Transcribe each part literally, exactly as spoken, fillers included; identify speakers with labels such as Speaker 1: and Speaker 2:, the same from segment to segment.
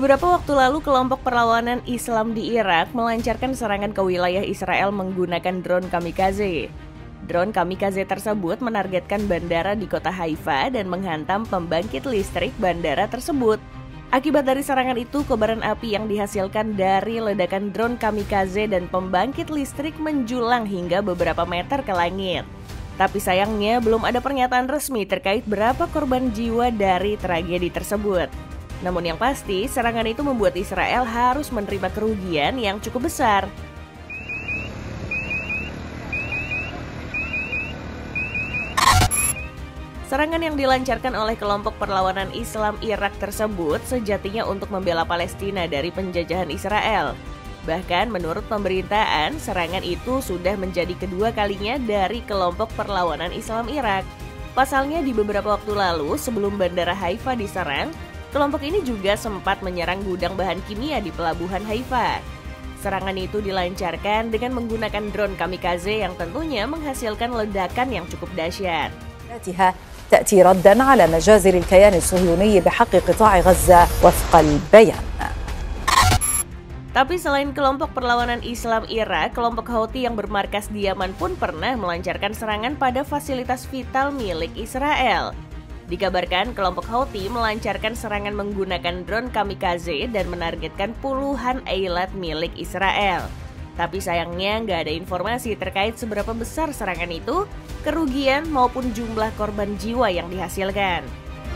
Speaker 1: Beberapa waktu lalu, kelompok perlawanan Islam di Irak melancarkan serangan ke wilayah Israel menggunakan drone kamikaze. Drone kamikaze tersebut menargetkan bandara di kota Haifa dan menghantam pembangkit listrik bandara tersebut. Akibat dari serangan itu, kobaran api yang dihasilkan dari ledakan drone kamikaze dan pembangkit listrik menjulang hingga beberapa meter ke langit. Tapi sayangnya belum ada pernyataan resmi terkait berapa korban jiwa dari tragedi tersebut. Namun yang pasti, serangan itu membuat Israel harus menerima kerugian yang cukup besar. Serangan yang dilancarkan oleh kelompok perlawanan Islam Irak tersebut sejatinya untuk membela Palestina dari penjajahan Israel. Bahkan menurut pemberitaan, serangan itu sudah menjadi kedua kalinya dari kelompok perlawanan Islam Irak. Pasalnya di beberapa waktu lalu sebelum bandara Haifa diserang, kelompok ini juga sempat menyerang gudang bahan kimia di pelabuhan Haifa. Serangan itu dilancarkan dengan menggunakan drone kamikaze yang tentunya menghasilkan ledakan yang cukup dahsyat.
Speaker 2: تأتي ردا على مجازر الكيان الصهيوني بحق قطاع غزة وفق البيان.
Speaker 1: Tapi selain kelompok perlawanan Islam Irak, kelompok Houthi yang bermarkas di Yaman pun pernah melancarkan serangan pada fasilitas vital milik Israel. Dikabarkan kelompok Houthi melancarkan serangan menggunakan drone kamikaze dan menargetkan puluhan eilat milik Israel. Tapi sayangnya nggak ada informasi terkait seberapa besar serangan itu, kerugian maupun jumlah korban jiwa yang dihasilkan.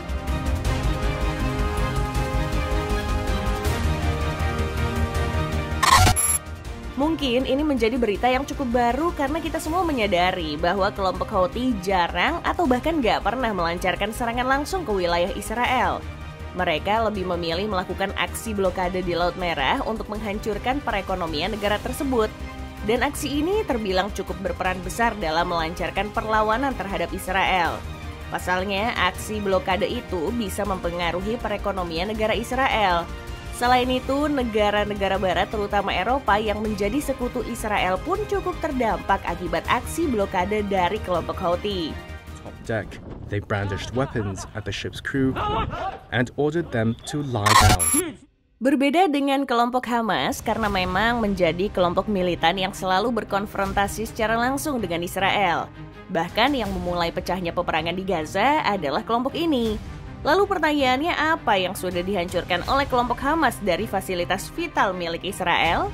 Speaker 1: Mungkin ini menjadi berita yang cukup baru karena kita semua menyadari bahwa kelompok Houthi jarang atau bahkan gak pernah melancarkan serangan langsung ke wilayah Israel. Mereka lebih memilih melakukan aksi blokade di Laut Merah untuk menghancurkan perekonomian negara tersebut. Dan aksi ini terbilang cukup berperan besar dalam melancarkan perlawanan terhadap Israel. Pasalnya, aksi blokade itu bisa mempengaruhi perekonomian negara Israel. Selain itu, negara-negara barat terutama Eropa yang menjadi sekutu Israel pun cukup terdampak akibat aksi blokade dari kelompok Houthi.
Speaker 3: Top deck, they brandished weapons at the ship's crew and ordered them to lie down.
Speaker 1: Berbeda dengan kelompok Hamas karena memang menjadi kelompok militan yang selalu berkonfrontasi secara langsung dengan Israel. Bahkan yang memulai pecahnya peperangan di Gaza adalah kelompok ini. Lalu pertanyaannya, apa yang sudah dihancurkan oleh kelompok Hamas dari fasilitas vital milik Israel?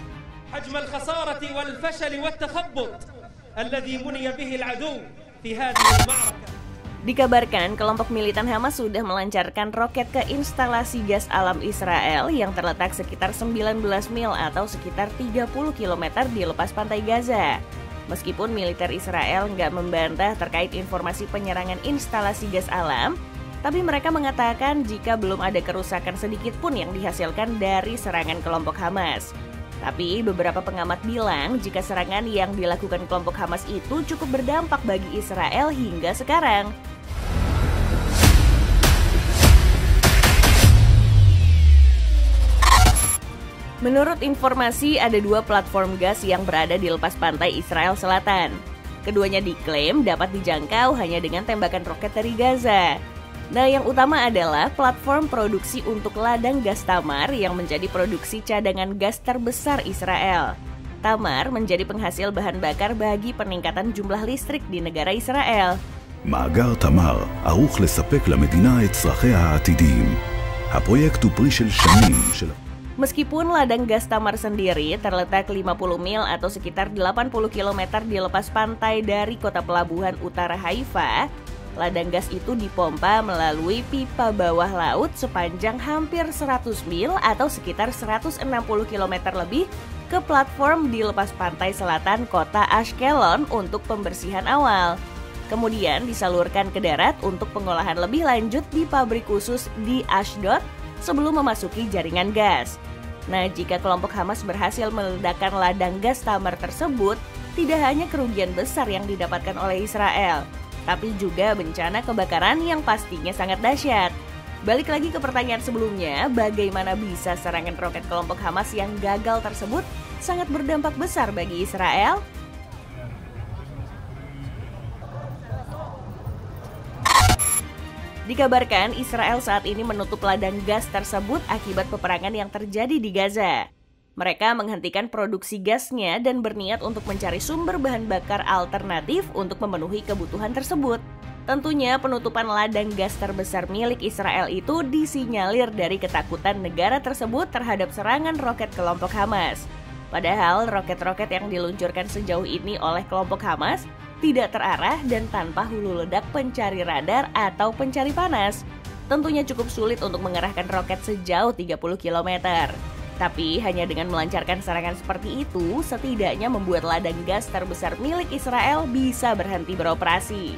Speaker 1: Dikabarkan kelompok militan Hamas sudah melancarkan roket ke instalasi gas alam Israel yang terletak sekitar sembilan belas mil atau sekitar tiga puluh kilometer di lepas pantai Gaza. Meskipun militer Israel nggak membantah terkait informasi penyerangan instalasi gas alam, tapi mereka mengatakan jika belum ada kerusakan sedikit pun yang dihasilkan dari serangan kelompok Hamas. Tapi beberapa pengamat bilang jika serangan yang dilakukan kelompok Hamas itu cukup berdampak bagi Israel hingga sekarang. Menurut informasi, ada dua platform gas yang berada di lepas pantai Israel Selatan. Keduanya diklaim dapat dijangkau hanya dengan tembakan roket dari Gaza. Nah, yang utama adalah platform produksi untuk ladang gas Tamar yang menjadi produksi cadangan gas terbesar Israel. Tamar menjadi penghasil bahan bakar bagi peningkatan jumlah listrik di negara Israel.
Speaker 4: מאגר תמר ערוך לספק למדינה את צרכיה העתידיים. הפרויקט הוא פרי של שנים של...
Speaker 1: Meskipun ladang gas Tamar sendiri terletak lima puluh mil atau sekitar delapan puluh kilometer di lepas pantai dari kota pelabuhan utara Haifa, ladang gas itu dipompa melalui pipa bawah laut sepanjang hampir seratus mil atau sekitar seratus enam puluh kilometer lebih ke platform di lepas pantai selatan kota Ashkelon untuk pembersihan awal. Kemudian disalurkan ke darat untuk pengolahan lebih lanjut di pabrik khusus di Ashdod sebelum memasuki jaringan gas. Nah, jika kelompok Hamas berhasil meledakkan ladang gas Tamar tersebut, tidak hanya kerugian besar yang didapatkan oleh Israel, tapi juga bencana kebakaran yang pastinya sangat dahsyat. Balik lagi ke pertanyaan sebelumnya, bagaimana bisa serangan roket kelompok Hamas yang gagal tersebut sangat berdampak besar bagi Israel? Dikabarkan Israel saat ini menutup ladang gas tersebut akibat peperangan yang terjadi di Gaza. Mereka menghentikan produksi gasnya dan berniat untuk mencari sumber bahan bakar alternatif untuk memenuhi kebutuhan tersebut. Tentunya penutupan ladang gas terbesar milik Israel itu disinyalir dari ketakutan negara tersebut terhadap serangan roket kelompok Hamas. Padahal roket-roket yang diluncurkan sejauh ini oleh kelompok Hamas tidak terarah dan tanpa hulu ledak pencari radar atau pencari panas. Tentunya cukup sulit untuk mengerahkan roket sejauh tiga puluh kilometer. Tapi hanya dengan melancarkan serangan seperti itu, setidaknya membuat ladang gas terbesar milik Israel bisa berhenti beroperasi.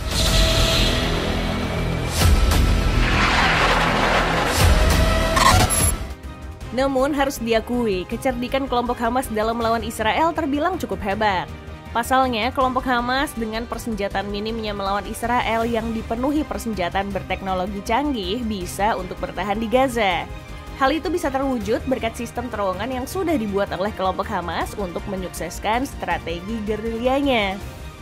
Speaker 1: Namun harus diakui, kecerdikan kelompok Hamas dalam melawan Israel terbilang cukup hebat. Pasalnya, kelompok Hamas dengan persenjataan minimnya melawan Israel yang dipenuhi persenjataan berteknologi canggih bisa untuk bertahan di Gaza. Hal itu bisa terwujud berkat sistem terowongan yang sudah dibuat oleh kelompok Hamas untuk menyukseskan strategi gerilyanya.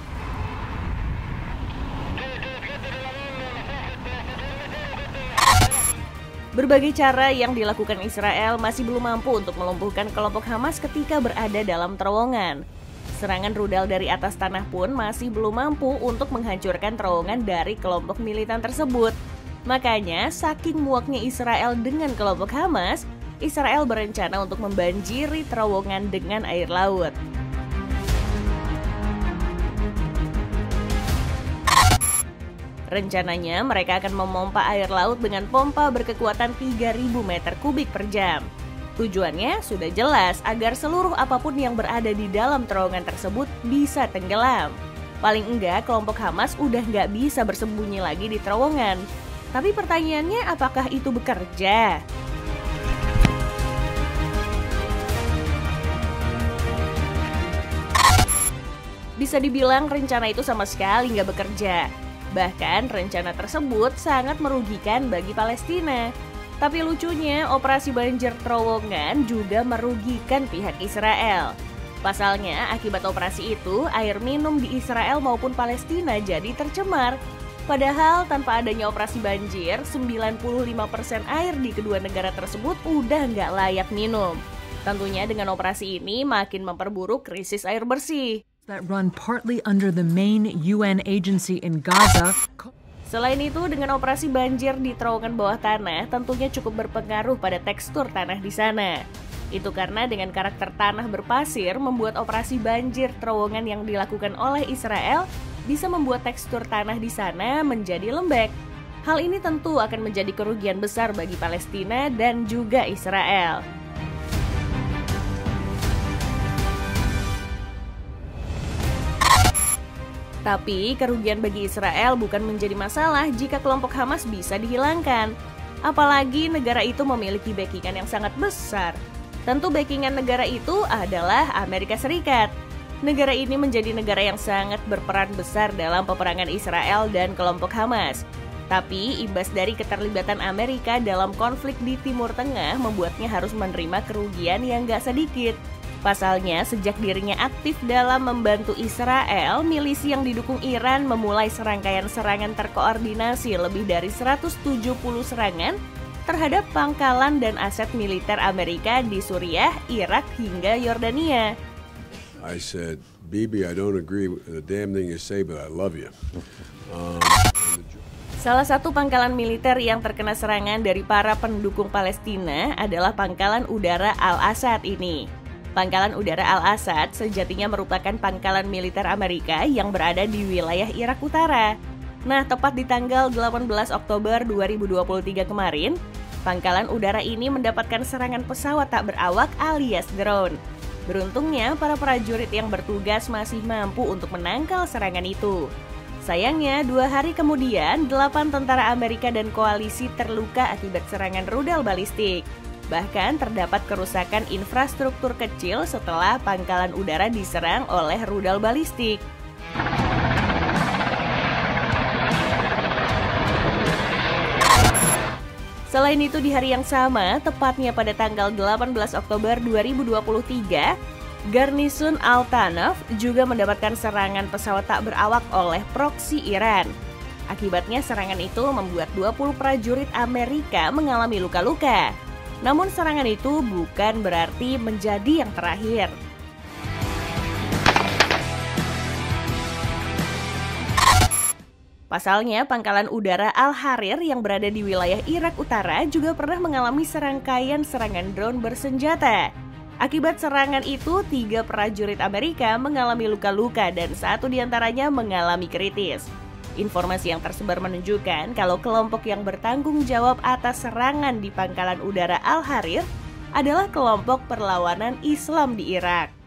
Speaker 1: Berbagai cara yang dilakukan Israel masih belum mampu untuk melumpuhkan kelompok Hamas ketika berada dalam terowongan. Serangan rudal dari atas tanah pun masih belum mampu untuk menghancurkan terowongan dari kelompok militan tersebut. Makanya, saking muaknya Israel dengan kelompok Hamas, Israel berencana untuk membanjiri terowongan dengan air laut. Rencananya, mereka akan memompa air laut dengan pompa berkekuatan tiga ribu meter kubik per jam. Tujuannya sudah jelas agar seluruh apapun yang berada di dalam terowongan tersebut bisa tenggelam. Paling enggak, kelompok Hamas udah nggak bisa bersembunyi lagi di terowongan. Tapi pertanyaannya, apakah itu bekerja? Bisa dibilang rencana itu sama sekali nggak bekerja. Bahkan rencana tersebut sangat merugikan bagi Palestina. Tapi lucunya, operasi banjir terowongan juga merugikan pihak Israel. Pasalnya, akibat operasi itu, air minum di Israel maupun Palestina jadi tercemar. Padahal tanpa adanya operasi banjir, sembilan puluh lima persen air di kedua negara tersebut udah nggak layak minum. Tentunya dengan operasi ini makin memperburuk krisis air bersih.
Speaker 5: That run partly under the main U N agency in Gaza.
Speaker 1: Selain itu, dengan operasi banjir di terowongan bawah tanah tentunya cukup berpengaruh pada tekstur tanah di sana. Itu karena dengan karakter tanah berpasir membuat operasi banjir terowongan yang dilakukan oleh Israel bisa membuat tekstur tanah di sana menjadi lembek. Hal ini tentu akan menjadi kerugian besar bagi Palestina dan juga Israel. Tapi kerugian bagi Israel bukan menjadi masalah jika kelompok Hamas bisa dihilangkan. Apalagi negara itu memiliki backingan yang sangat besar. Tentu backingan negara itu adalah Amerika Serikat. Negara ini menjadi negara yang sangat berperan besar dalam peperangan Israel dan kelompok Hamas. Tapi imbas dari keterlibatan Amerika dalam konflik di Timur Tengah membuatnya harus menerima kerugian yang gak sedikit. Pasalnya, sejak dirinya aktif dalam membantu Israel, milisi yang didukung Iran memulai serangkaian serangan terkoordinasi lebih dari seratus tujuh puluh serangan terhadap pangkalan dan aset militer Amerika di Suriah, Irak, hingga Yordania.
Speaker 6: I said, Bibi, I don't agree with the damn thing you say, but I love you. Um,
Speaker 1: Salah satu pangkalan militer yang terkena serangan dari para pendukung Palestina adalah pangkalan udara Al-Asad ini. Pangkalan udara Al-Asad sejatinya merupakan pangkalan militer Amerika yang berada di wilayah Irak Utara. Nah, tepat di tanggal delapan belas Oktober dua ribu dua puluh tiga kemarin, pangkalan udara ini mendapatkan serangan pesawat tak berawak alias drone. Beruntungnya, para prajurit yang bertugas masih mampu untuk menangkal serangan itu. Sayangnya, dua hari kemudian, delapan tentara Amerika dan koalisi terluka akibat serangan rudal balistik. Bahkan terdapat kerusakan infrastruktur kecil setelah pangkalan udara diserang oleh rudal balistik. Selain itu, di hari yang sama, tepatnya pada tanggal delapan belas Oktober dua ribu dua puluh tiga, Garnison Al-Tanaf juga mendapatkan serangan pesawat tak berawak oleh proksi Iran. Akibatnya serangan itu membuat dua puluh prajurit Amerika mengalami luka-luka. Namun serangan itu bukan berarti menjadi yang terakhir. Pasalnya, pangkalan udara Al-Harir yang berada di wilayah Irak Utara juga pernah mengalami serangkaian serangan drone bersenjata. Akibat serangan itu, tiga prajurit Amerika mengalami luka-luka dan satu diantaranya mengalami kritis. Informasi yang tersebar menunjukkan kalau kelompok yang bertanggung jawab atas serangan di pangkalan udara Al-Harir adalah kelompok perlawanan Islam di Irak.